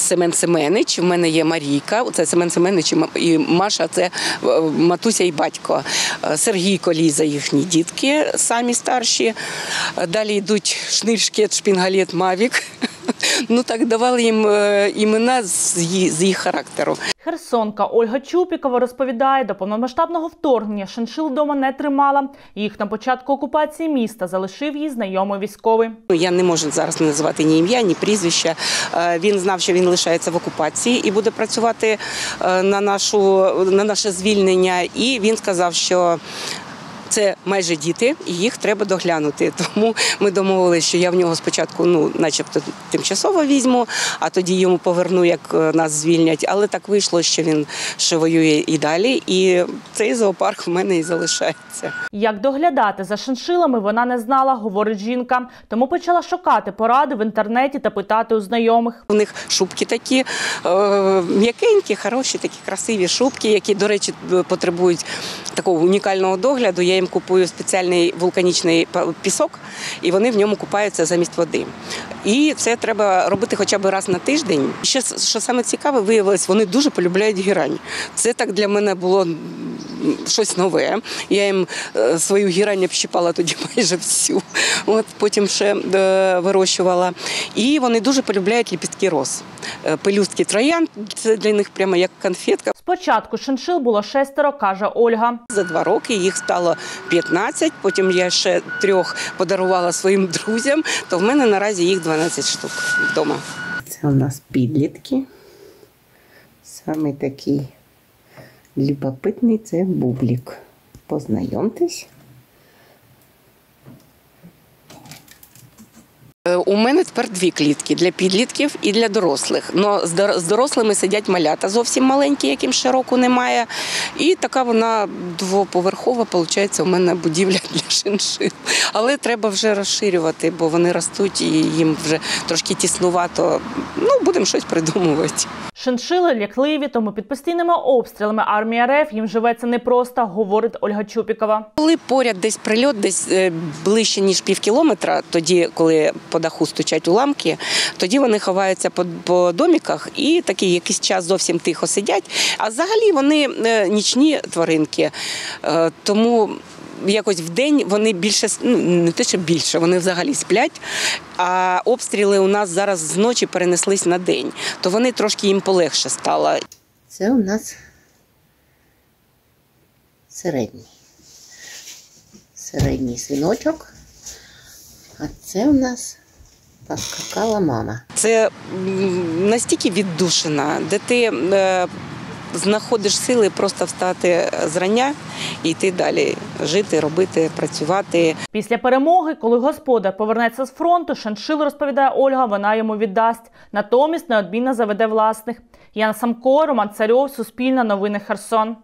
Семен Семенич, в мене є Марійка, це Семен Семенич і Маша, це матуся і батько. Сергій Коліза, їхні дітки, самі старші. Далі йдуть Шниль, Шкет, Шпінгалет, Мавік. Ну так, давали їм імена з їх характеру. Херсонка Ольга Чупікова розповідає, до повномасштабного вторгнення шиншил вдома не тримала. Їх на початку окупації міста залишив їй знайомий військовий. Я не можу зараз не називати ні ім'я, ні прізвища. Він знав, що він лишається в окупації і буде працювати на наше звільнення. І він сказав, що це майже діти, і їх треба доглянути. Тому ми домовилися, що я в нього спочатку, начебто, тимчасово візьму, а тоді йому поверну, як нас звільнять. Але так вийшло, що він ще воює і далі, і цей зоопарк в мене і залишається. Як доглядати за шиншилами, вона не знала, говорить жінка. Тому почала шукати поради в інтернеті та питати у знайомих. У них шубки такі м'якенькі, хороші, такі красиві шубки, які, до речі, потребують такого унікального догляду. Я їм купую спеціальний вулканічний пісок, і вони в ньому купаються замість води. І це треба робити хоча б раз на тиждень. Ще, що саме цікаве, виявилось, вони дуже полюбляють герань. Це так для мене було щось нове. Я їм свою герань общипала тоді майже всю. Потім ще вирощувала. І вони дуже полюбляють ліпістки роз. Пелюстки троянд – це для них прямо як конфетка. Спочатку шиншил було 6, каже Ольга. За 2 роки їх стало 15, потім я ще 3 подарувала своїм друзям, то в мене наразі їх 12 штук вдома. Це у нас підлітки. Саме такий любопитний – це Бублік. Познайомтесь. У мене тепер 2 клітки – для підлітків і для дорослих. Но з дорослими сидять малята зовсім маленькі, яким ще року немає. І така вона 2-поверхова, виходить, у мене будівля для шиншил. Але треба вже розширювати, бо вони ростуть і їм вже трошки тіснувато. Будемо щось придумувати. Шиншили лякливі, тому під постійними обстрілами армії РФ їм живеться непросто, говорить Ольга Чупікова. Коли поряд десь прильот, десь ближче, ніж півкілометра, тоді, коли по даху стучать уламки, тоді вони ховаються по доміках і такий якийсь час зовсім тихо сидять. А взагалі вони нічні тваринки, тому якось в день вони більше, не те, що більше, вони взагалі сплять, а обстріли у нас зараз зночі перенеслись на день, то вони трошки їм полегше стало. Це у нас середній свиночок, а це у нас поскакала мама. Це настільки віддушина, де ти знаходиш сили просто встати зрання і йти далі, жити, робити, працювати. Після перемоги, коли господар повернеться з фронту, шиншил, розповідає Ольга, вона йому віддасть. Натомість неодмінно заведе власних. Яна Самко, Роман Царьов, Суспільне новини, Херсон.